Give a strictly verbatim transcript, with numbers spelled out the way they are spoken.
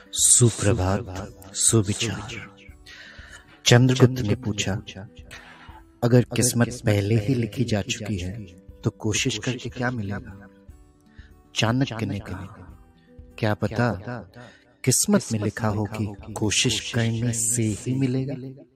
सुप्रभात, सुविचार। चंद्रगुप्त ने पूछा, अगर किस्मत पहले ही लिखी जा चुकी है तो कोशिश करके क्या मिलेगा? चाणक्य ने कहा, क्या पता किस्मत में लिखा हो कि कोशिश करने से ही मिलेगा।